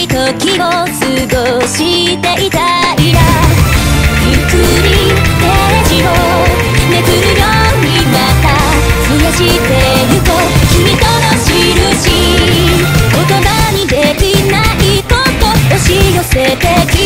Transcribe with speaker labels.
Speaker 1: 時を過ごしていたいな。ゆっくりページをめくるようにまた増やしてゆこう。君との印、言葉にできないこと押し寄せてき